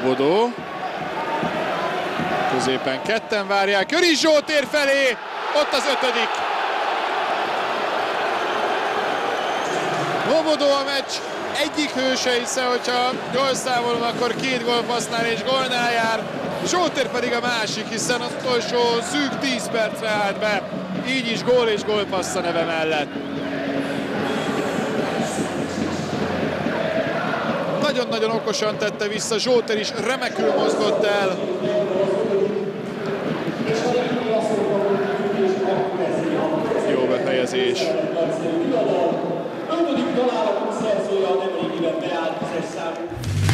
Vobodó. Középen ketten várják, Köris Zsoltér felé, ott az 5. Vobodó a meccs egyik hőse, hiszen hogyha gólszámolom, akkor 2 gólpassznál és gólnál jár. Zsoltér pedig a másik, hiszen az utolsó szűk 10 percre állt be, így is gól és gólpassz a neve mellett. Nagyon-nagyon okosan tette vissza, Zsoltér is remekül mozgott el. Jó befejezés. 5. találatunk szerzője a nemrégiben beállt 10-es számú.